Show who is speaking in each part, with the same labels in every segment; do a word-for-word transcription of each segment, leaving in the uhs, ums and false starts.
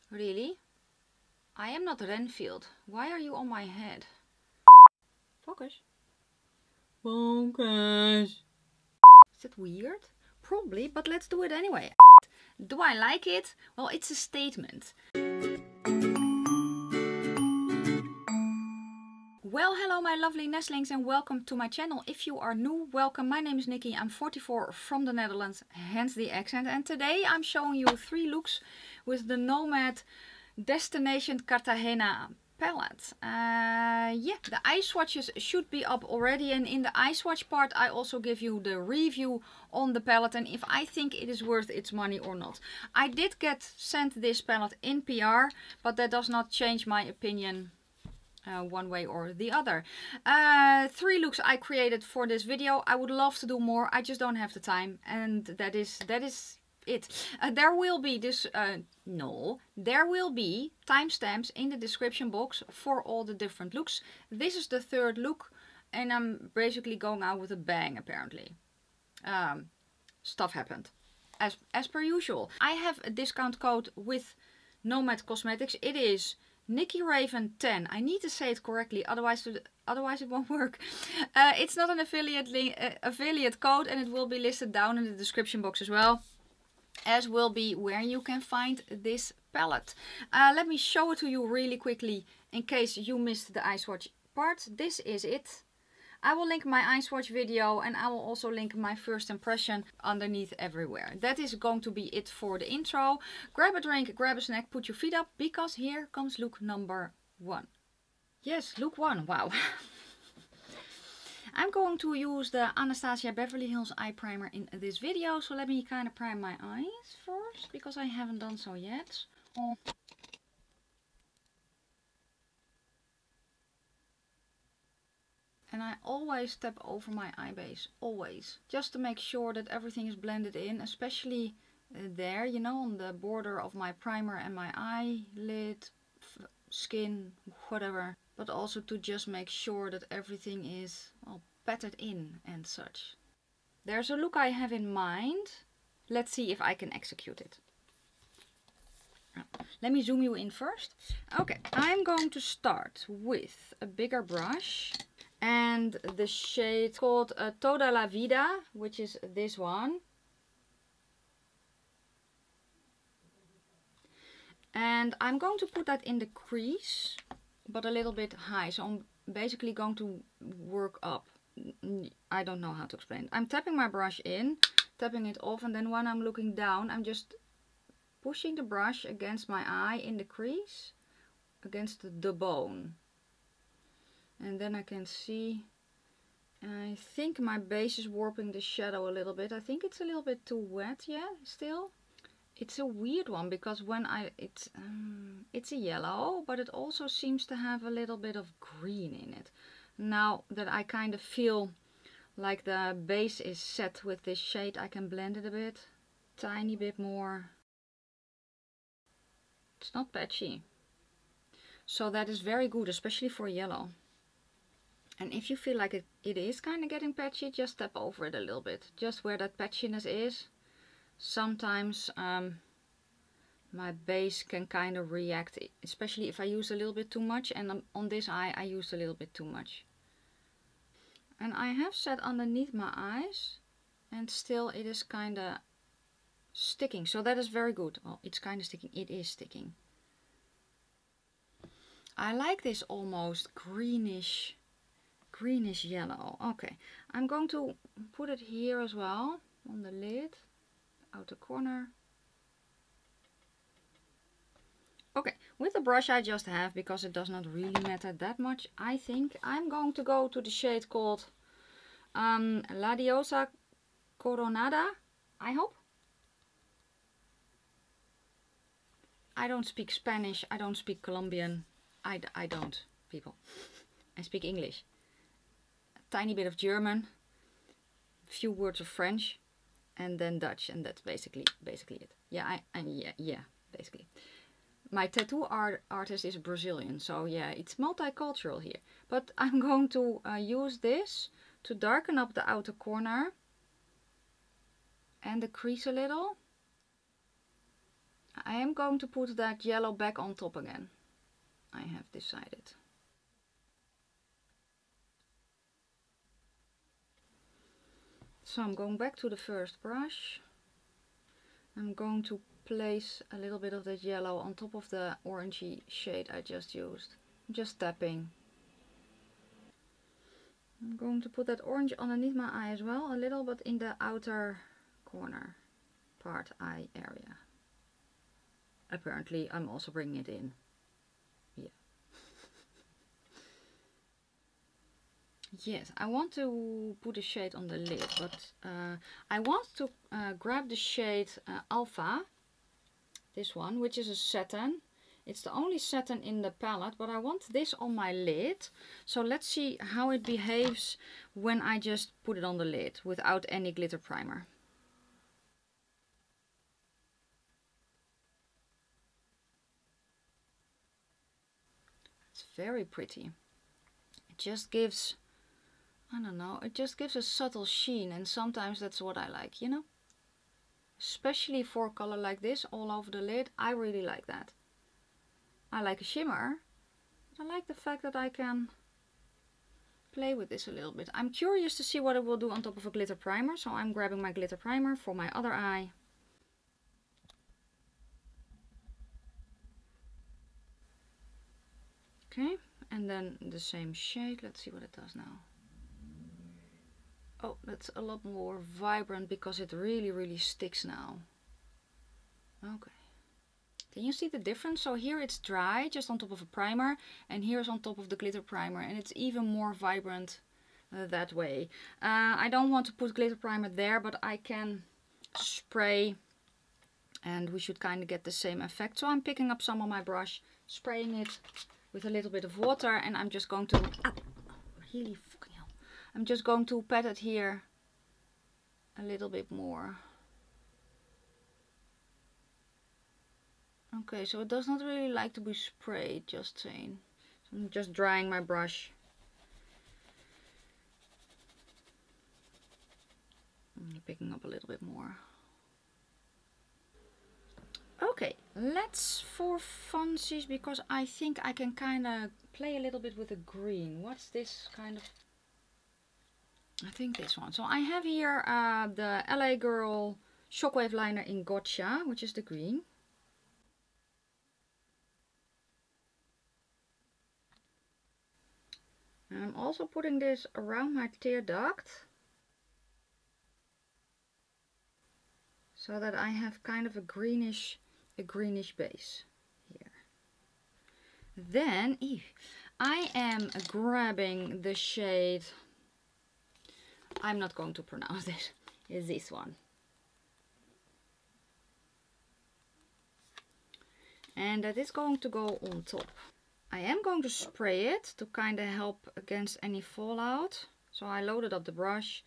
Speaker 1: Really? I am not Renfield. Why are you on my head? Focus. Focus. Is that weird? Probably, but let's do it anyway. Do I like it? Well, it's a statement. Well, hello my lovely nestlings and welcome to my channel. If you are new, welcome. My name is Nikki. I'm forty-four from the Netherlands, hence the accent. And today I'm showing you three looks with the Nomad Destination Cartagena palette. Uh, yeah, the eye swatches should be up already, and in the eye swatch part I also give you the review on the palette and if I think it is worth its money or not. I did get sent this palette in P R, but that does not change my opinion Uh, one way or the other. Uh, three looks I created for this video. I would love to do more. I just don't have the time, and that is that is it. Uh, there will be this. Uh, no, there will be timestamps in the description box for all the different looks. This is the third look, and I'm basically going out with a bang. Apparently, um, stuff happened, as as per usual. I have a discount code with Nomad Cosmetics. It is Nikki Raven ten. I need to say it correctly, otherwise otherwise it won't work. Uh, it's not an affiliate link, uh, affiliate code, and it will be listed down in the description box as well, as will be where you can find this palette. Uh, let me show it to you really quickly in case you missed the eye swatch part. This is it. I will link my eye swatch video and I will also link my first impression underneath everywhere. That is going to be it for the intro. Grab a drink, grab a snack, put your feet up, because here comes look number one. Yes, look one, wow. I'm going to use the Anastasia Beverly Hills Eye Primer in this video. So let me kind of prime my eyes first, because I haven't done so yet. Oh. And I always step over my eye base, always, just to make sure that everything is blended in, especially uh, there, you know, on the border of my primer and my eyelid, f skin, whatever. But also to just make sure that everything is, well, patted in and such. There's a look I have in mind. Let's see if I can execute it. Let me zoom you in first. Okay, I'm going to start with a bigger brush. And the shade called uh, Toda la Vida, which is this one. And I'm going to put that in the crease, but a little bit high. So I'm basically going to work up. I don't know how to explain. I'm tapping my brush in, tapping it off, and then when I'm looking down, I'm just pushing the brush against my eye in the crease, against the bone. And then I can see, I think my base is warping the shadow a little bit. I think it's a little bit too wet yet, still. It's a weird one, because when I, it's, um, it's a yellow, but it also seems to have a little bit of green in it. Now that I kind of feel like the base is set with this shade, I can blend it a bit, tiny bit more. It's not patchy. So that is very good, especially for yellow. And if you feel like it, it is kind of getting patchy, just step over it a little bit. Just where that patchiness is. Sometimes um, my base can kind of react, especially if I use a little bit too much. And on this eye I used a little bit too much. And I have set underneath my eyes, and still it is kind of sticking. So that is very good. Well, it's kind of sticking. It is sticking. I like this almost greenish greenish yellow. Okay, I'm going to put it here as well, on the lid, outer corner. Okay, with the brush I just have, because it does not really matter that much, I think I'm going to go to the shade called um, La Diosa Coronada, I hope. I don't speak Spanish, I don't speak Colombian, I, I don't, people. I speak English. Tiny bit of German, few words of French, and then Dutch, and that's basically basically it. Yeah, I, I yeah yeah basically. My tattoo art artist is Brazilian, so yeah, it's multicultural here. But I'm going to uh, use this to darken up the outer corner and the crease a little. I am going to put that yellow back on top again. I have decided. So I'm going back to the first brush. I'm going to place a little bit of that yellow on top of the orangey shade I just used. I'm just tapping. I'm going to put that orange underneath my eye as well, a little bit in the outer corner part eye area. Apparently I'm also bringing it in. Yeah. Yes, I want to put a shade on the lid, but uh, I want to uh, grab the shade uh, Alpha, this one, which is a satin. It's the only satin in the palette, but I want this on my lid. So let's see how it behaves when I just put it on the lid without any glitter primer. It's very pretty. It just gives, I don't know, it just gives a subtle sheen, and sometimes that's what I like, you know? Especially for a color like this all over the lid, I really like that. I like a shimmer, but I like the fact that I can play with this a little bit. I'm curious to see what it will do on top of a glitter primer, so I'm grabbing my glitter primer for my other eye. Okay, and then the same shade. Let's see what it does now. Oh, that's a lot more vibrant because it really, really sticks now. Okay. Can you see the difference? So here it's dry, just on top of a primer, and here's on top of the glitter primer, and it's even more vibrant uh, that way. Uh, I don't want to put glitter primer there, but I can spray, and we should kind of get the same effect. So I'm picking up some on my brush, spraying it with a little bit of water, and I'm just going to, ah, really fucking hell. I'm just going to pat it here a little bit more. Okay, so it does not really like to be sprayed, just saying. So I'm just drying my brush. I'm picking up a little bit more. Okay, let's for funsies, because I think I can kind of play a little bit with the green. What's this kind of? I think this one. So I have here uh, the L A Girl Shockwave liner in Gotcha, which is the green. And I'm also putting this around my tear duct, so that I have kind of a greenish, a greenish base here. Then ew, I am grabbing the shade, I'm not going to pronounce it, is this one. And that is going to go on top. I am going to spray it to kind of help against any fallout. So I loaded up the brush.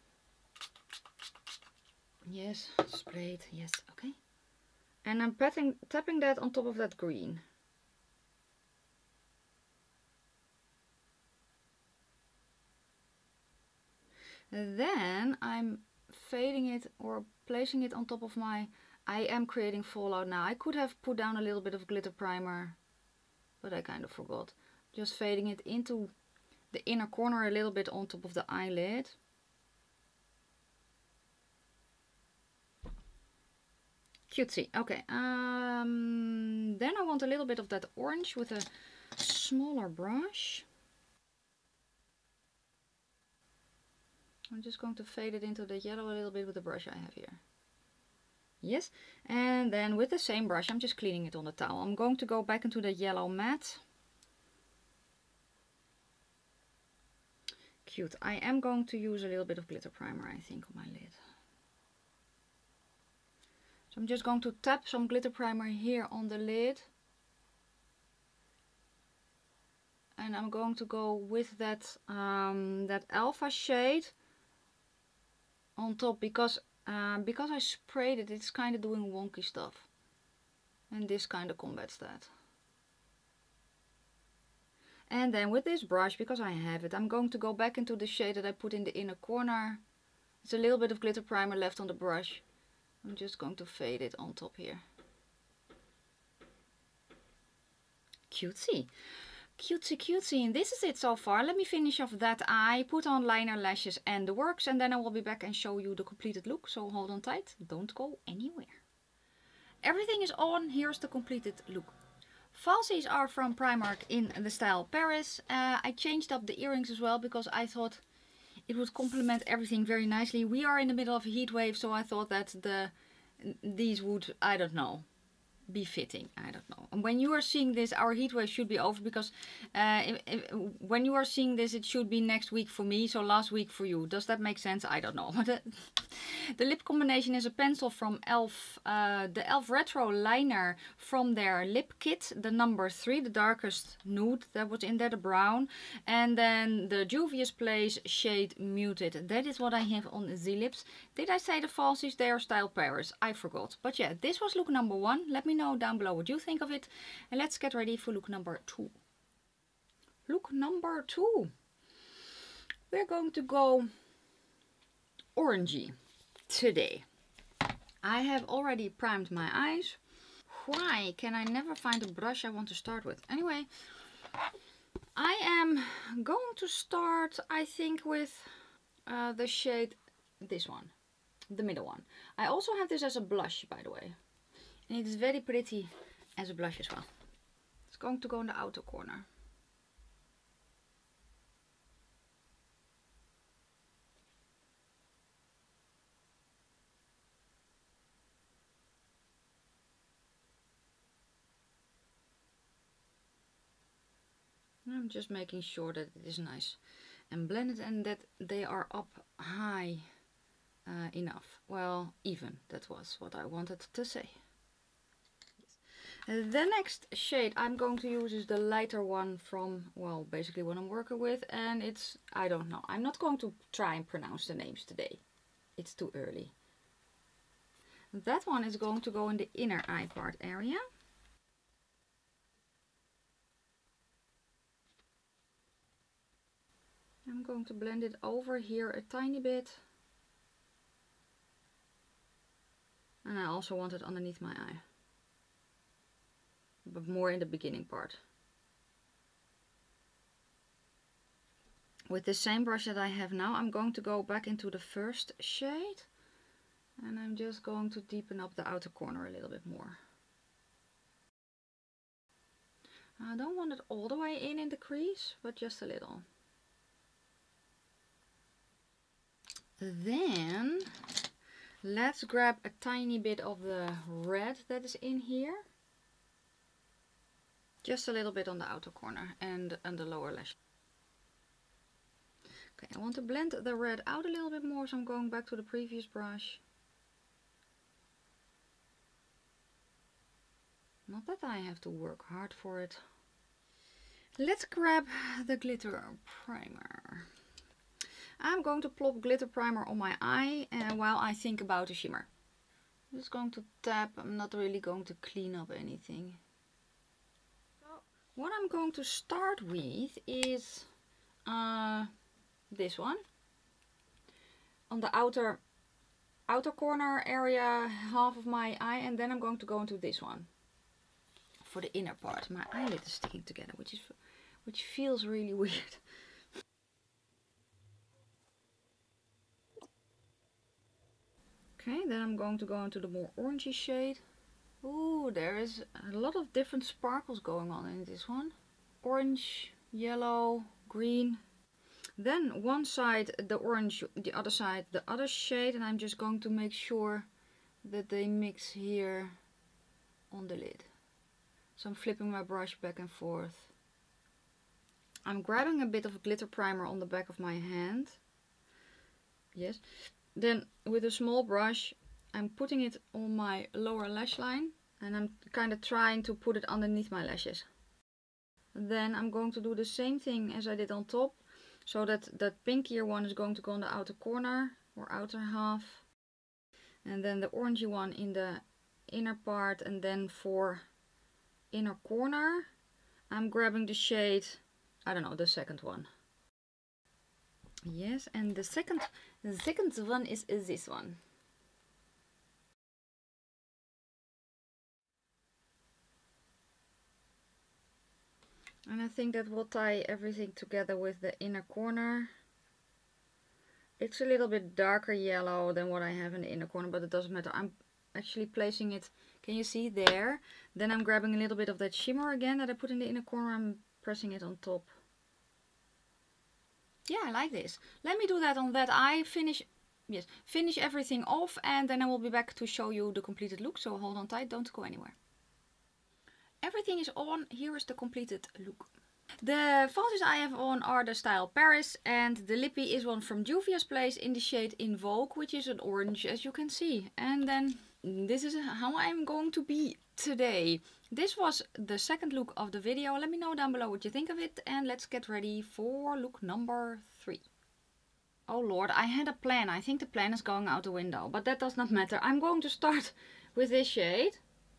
Speaker 1: Yes, sprayed, yes, okay. And I'm patting, tapping that on top of that green. And then I'm fading it or placing it on top of my, I am creating fallout now. I could have put down a little bit of glitter primer, but I kind of forgot. Just fading it into the inner corner a little bit on top of the eyelid. Cutesy. Okay. Um, then I want a little bit of that orange with a smaller brush. I'm just going to fade it into the yellow a little bit with the brush I have here. Yes, and then with the same brush, I'm just cleaning it on the towel. I'm going to go back into the yellow matte. Cute. I am going to use a little bit of glitter primer, I think, on my lid. So I'm just going to tap some glitter primer here on the lid. And I'm going to go with that, um, that Alpha shade on top, because uh, because I sprayed it, it's kind of doing wonky stuff, and this kind of combats that. And then with this brush, because I have it, I'm going to go back into the shade that I put in the inner corner. There's a little bit of glitter primer left on the brush. I'm just going to fade it on top here. cutesy. Cutesy cutesy, and this is it so far. Let me finish off that eye, put on liner, lashes and the works, and then I will be back and show you the completed look. So hold on tight, don't go anywhere. Everything is on, here's the completed look. Falsies are from Primark in the style Paris. Uh, I changed up the earrings as well because I thought it would complement everything very nicely. We are in the middle of a heat wave, so I thought that the these would, I don't know, be fitting. I don't know. And when you are seeing this, our heat wave should be over, because uh, if, if, when you are seeing this, it should be next week for me, so last week for you. Does that make sense? I don't know. the, the lip combination is a pencil from e l f, uh, the e l f Retro liner from their lip kit, the number three, the darkest nude that was in there, the brown, and then the Juvia's Place shade Muted. That is what I have on the lips. Did I say the falsies? They are style Paris. I forgot. But yeah, this was look number one. Let me know down below what you think of it, and let's get ready for look number two. Look number two. We're going to go orangey today. I have already primed my eyes. Why can I never find a brush I want to start with? Anyway, I am going to start, I think, with uh, the shade, this one, the middle one. I also have this as a blush, by the way. And it is very pretty as a blush as well. It's going to go in the outer corner. I'm just making sure that it is nice and blended and that they are up high uh, enough. Well, even, that was what I wanted to say. The next shade I'm going to use is the lighter one from, well, basically what I'm working with, and it's, I don't know, I'm not going to try and pronounce the names today. It's too early. That one is going to go in the inner eye part area. I'm going to blend it over here a tiny bit. And I also want it underneath my eye, but more in the beginning part. With the same brush that I have now, I'm going to go back into the first shade, and I'm just going to deepen up the outer corner a little bit more. I don't want it all the way in in the crease, but just a little. Then let's grab a tiny bit of the red that is in here. Just a little bit on the outer corner and on the lower lash. Okay, I want to blend the red out a little bit more, so I'm going back to the previous brush. Not that I have to work hard for it. Let's grab the glitter primer. I'm going to plop glitter primer on my eye uh, while I think about a shimmer. I'm just going to tap. I'm not really going to clean up anything. So what I'm going to start with is uh, this one. On the outer, outer corner area, half of my eye, and then I'm going to go into this one. For the inner part. My eyelid is sticking together, which is which feels really weird. Okay, then I'm going to go into the more orangey shade. Ooh, there is a lot of different sparkles going on in this one. Orange, yellow, green. Then one side the orange, the other side the other shade, and I'm just going to make sure that they mix here on the lid. So I'm flipping my brush back and forth. I'm grabbing a bit of glitter primer on the back of my hand. Yes. Then with a small brush, I'm putting it on my lower lash line, and I'm kind of trying to put it underneath my lashes. Then I'm going to do the same thing as I did on top, so that that pinkier one is going to go on the outer corner or outer half, and then the orangey one in the inner part. And then for inner corner, I'm grabbing the shade, I don't know, the second one. Yes, and the second the second one is, is this one. And I think that will tie everything together with the inner corner. It's a little bit darker yellow than what I have in the inner corner, but it doesn't matter. I'm actually placing it, can you see there? Then I'm grabbing a little bit of that shimmer again that I put in the inner corner. I'm pressing it on top. Yeah, I like this. Let me do that on that eye. Finish, yes, finish everything off, and then I will be back to show you the completed look. So hold on tight, don't go anywhere. Everything is on. Here is the completed look. The falsies I have on are the style Paris, and the lippy is one from Juvia's Place in the shade Invoke, which is an orange, as you can see. And then this is how I'm going to be today. This was the second look of the video. Let me know down below what you think of it, and let's get ready for look number three. Oh lord, I had a plan. I think the plan is going out the window, but that does not matter. I'm going to start with this shade.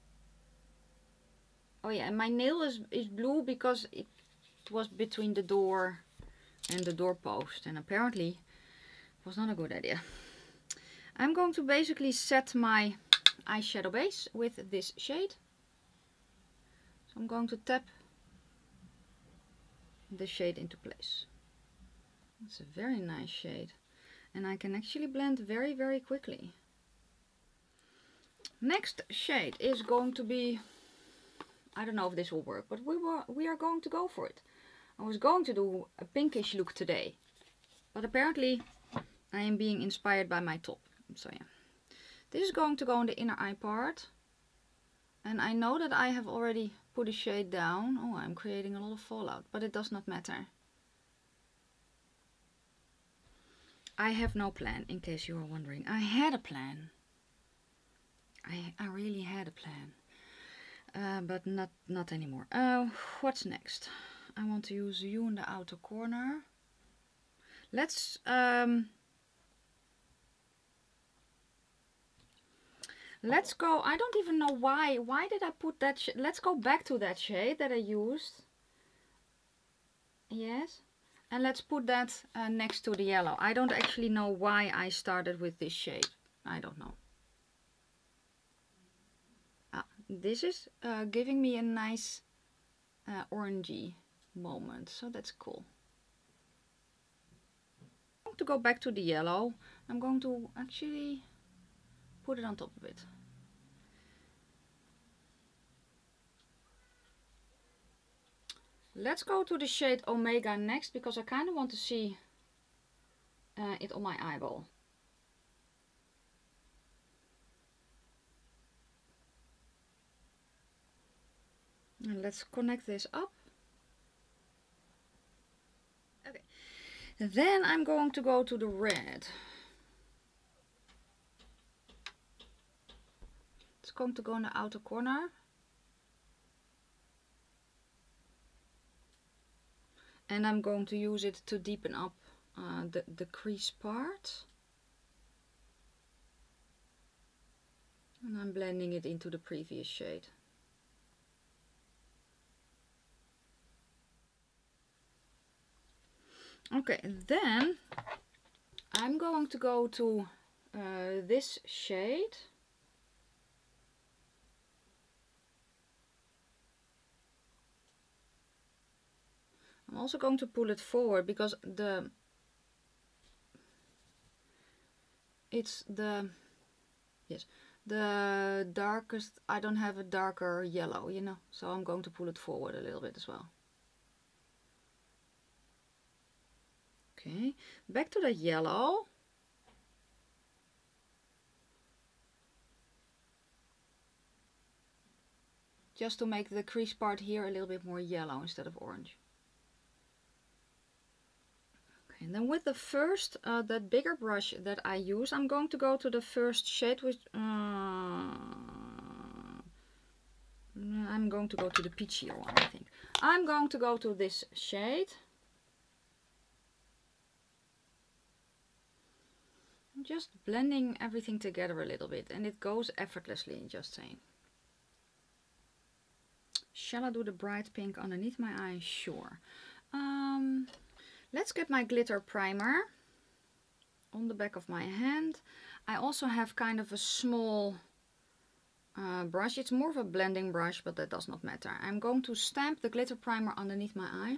Speaker 1: Oh yeah, and my nail is, is blue because it was between the door and the doorpost, and apparently it was not a good idea. I'm going to basically set my eyeshadow base with this shade. So I'm going to tap the shade into place. It's a very nice shade, and I can actually blend very very quickly. Next shade is going to be, I don't know if this will work, but we were we are going to go for it. I was going to do a pinkish look today, but apparently I am being inspired by my top. So yeah, this is going to go in the inner eye part, and I know that I have already put a shade down. Oh, I'm creating a lot of fallout, but it does not matter. I have no plan, in case you are wondering. I had a plan. I, I really had a plan. Uh, but not not anymore. Uh, what's next? I want to use you in the outer corner. Let's um, let's go. I don't even know why. Why did I put that? Sh let's go back to that shade that I used. Yes, and let's put that uh, next to the yellow. I don't actually know why I started with this shade. I don't know. This is uh, giving me a nice uh, orangey moment, so that's cool. I'm going to go back to the yellow. I'm going to actually put it on top of it. Let's go to the shade Omega next, because I kind of want to see uh, it on my eyeball. And let's connect this up. Okay. Then I'm going to go to the red. It's going to go in the outer corner. And I'm going to use it to deepen up uh, the, the crease part. And I'm blending it into the previous shade. Okay, then I'm going to go to uh, this shade. I'm also going to pull it forward because the it's the yes the darkest. I don't have a darker yellow, you know, so I'm going to pull it forward a little bit as well. Okay, back to the yellow. Just to make the crease part here a little bit more yellow instead of orange. Okay, and then with the first, uh, that bigger brush that I use, I'm going to go to the first shade, which uh, I'm going to go to the peachier one, I think. I'm going to go to this shade. Just blending everything together a little bit, and it goes effortlessly, just saying. Shall I do the bright pink underneath my eye? Sure. Um, let's get my glitter primer on the back of my hand. I also have kind of a small uh, brush. It's more of a blending brush, but that does not matter. I'm going to stamp the glitter primer underneath my eye.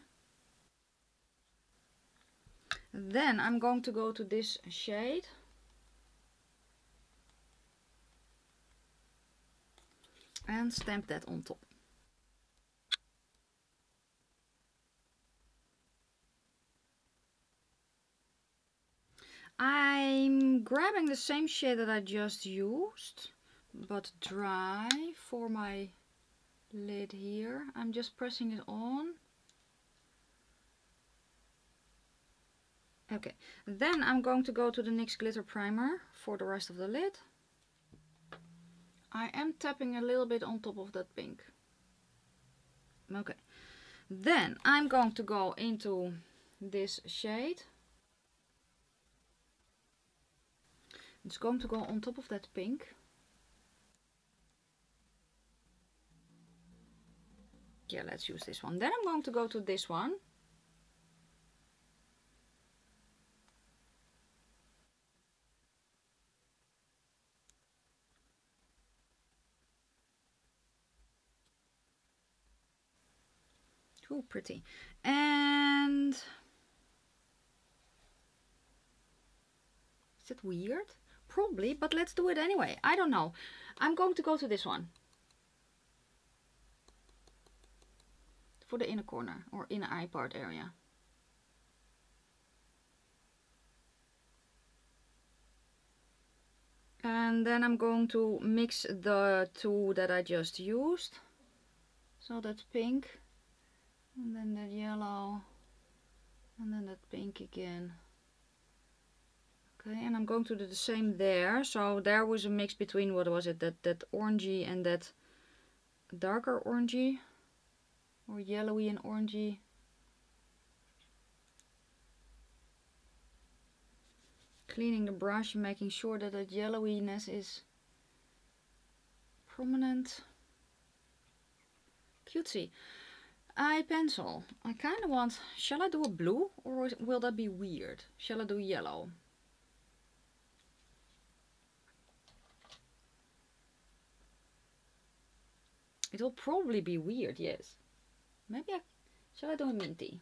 Speaker 1: Then I'm going to go to this shade. And stamp that on top. I'm grabbing the same shade that I just used, but dry, for my lid here. I'm just pressing it on. Okay, then I'm going to go to the NYX glitter primer for the rest of the lid. I am tapping a little bit on top of that pink. Okay, then I'm going to go into this shade. It's going to go on top of that pink. Yeah, let's use this one. Then I'm going to go to this one. Ooh, pretty. And is that weird? Probably, but let's do it anyway. I don't know. I'm going to go to this one. For the inner corner or inner eye part area. And then I'm going to mix the two that I just used. So that's pink, and then that yellow, and then that pink again. Okay, and I'm going to do the same there. So there was a mix between, what was it, that, that orangey and that darker orangey, or yellowy and orangey. Cleaning the brush and making sure that that yellowiness is prominent. Cutesy. Eye pencil. I kind of want, shall I do a blue or will that be weird? Shall I do yellow? It'll probably be weird, yes. Maybe I, shall I do a minty?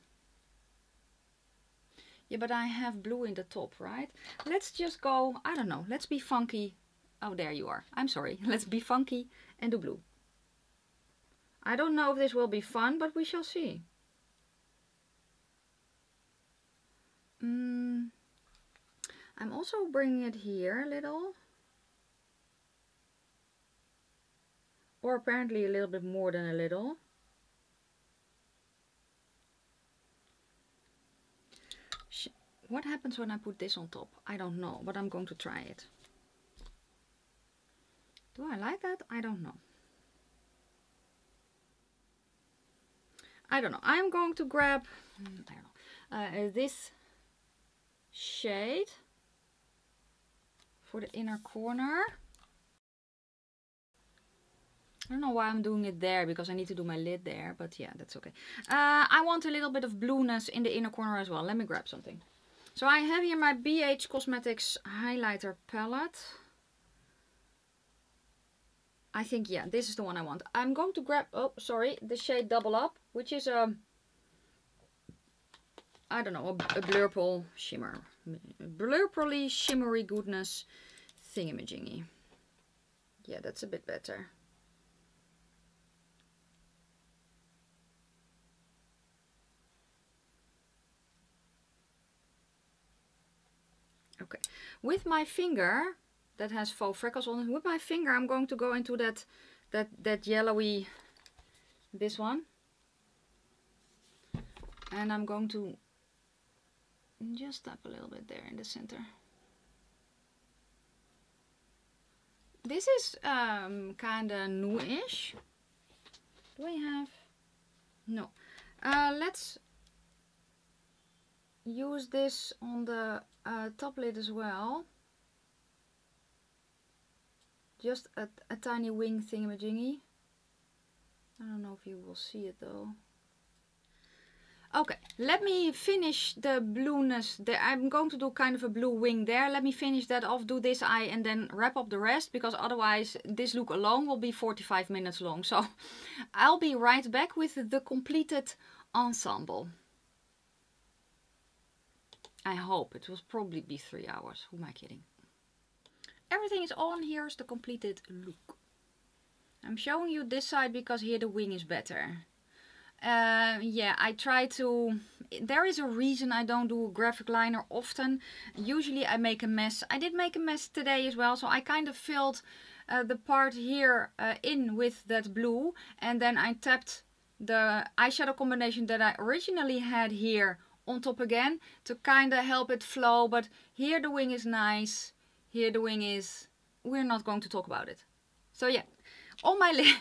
Speaker 1: Yeah, but I have blue in the top, right? Let's just go, I don't know, let's be funky. Oh, there you are. I'm sorry. Let's be funky and do blue. I don't know if this will be fun, but we shall see. Mm, I'm also bringing it here a little. Or apparently a little bit more than a little. What happens when I put this on top? I don't know, but I'm going to try it. Do I like that? I don't know. I don't know. I'm going to grab, I don't know, uh, this shade for the inner corner. I don't know why I'm doing it there, because I need to do my lid there, but yeah, that's okay. Uh, I want a little bit of blueness in the inner corner as well. Let me grab something. So I have here my B H Cosmetics highlighter palette. I think, yeah, this is the one I want. I'm going to grab, oh, sorry, the shade Double Up, which is a, I don't know, a, a blurple shimmer. Blurpurly shimmery goodness thingamajiggy. Yeah, that's a bit better. Okay, with my finger, that has faux freckles on it, with my finger I'm going to go into that, that, that yellowy, this one. And I'm going to just tap a little bit there in the center. This is um, kind of new-ish. Do I have? No. Uh, let's use this on the uh, top lid as well. Just a, a tiny wing thingamajiggy. I don't know if you will see it though. Okay, let me finish the blueness there. I'm going to do kind of a blue wing there. Let me finish that off, do this eye and then wrap up the rest, because otherwise this look alone will be forty-five minutes long. So I'll be right back with the completed ensemble. I hope it will probably be three hours. Who am I kidding? Everything is on. Here's the completed look. I'm showing you this side because here the wing is better. Uh, yeah, I try to, there is a reason I don't do a graphic liner often. Usually I make a mess. I did make a mess today as well, so I kind of filled uh, the part here uh, in with that blue, and then I tapped the eyeshadow combination that I originally had here on top again to kind of help it flow. But here the wing is nice, here the wing is, we're not going to talk about it. So yeah, on my lip.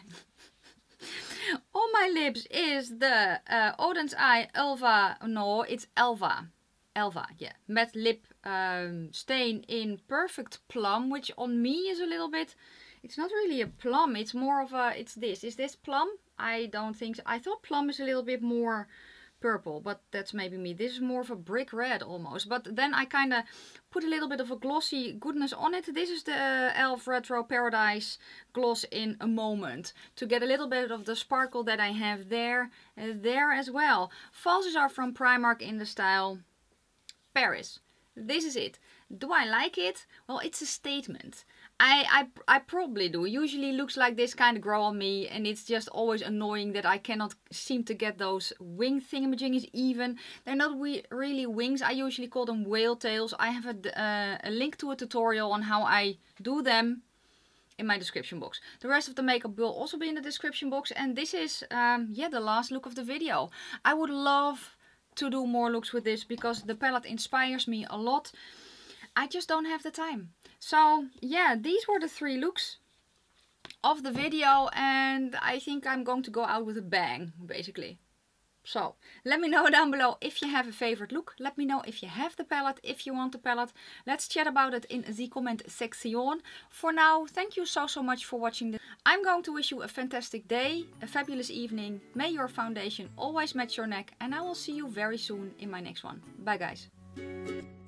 Speaker 1: On my lips is the uh, Oden's Eye Elva, no, it's Elva, Elva, yeah, matte lip um, stain in Perfect Plum, which on me is a little bit, it's not really a plum, it's more of a, it's this, is this plum? I don't think so. I thought plum is a little bit more purple, but that's maybe me. This is more of a brick red almost, but then I kind of put a little bit of a glossy goodness on it. This is the uh, e l f Retro Paradise gloss in a moment to get a little bit of the sparkle that I have there uh, there as well. Falsies are from Primark in the style Paris. This is it. Do I like it? Well, it's a statement. I, I, I probably do. Usually looks like this kind of grow on me, and it's just always annoying that I cannot seem to get those wing thingamajiggies even. They're not we, really wings. I usually call them whale tails. I have a, uh, a link to a tutorial on how I do them in my description box. The rest of the makeup will also be in the description box, and this is um, yeah, the last look of the video. I would love to do more looks with this because the palette inspires me a lot. I just don't have the time. So yeah, these were the three looks of the video, and I think I'm going to go out with a bang, basically. So let me know down below if you have a favorite look. Let me know if you have the palette, if you want the palette. Let's chat about it in the comment section. For now, thank you so so much for watching this. I'm going to wish you a fantastic day, a fabulous evening. May your foundation always match your neck, and I will see you very soon in my next one. Bye guys.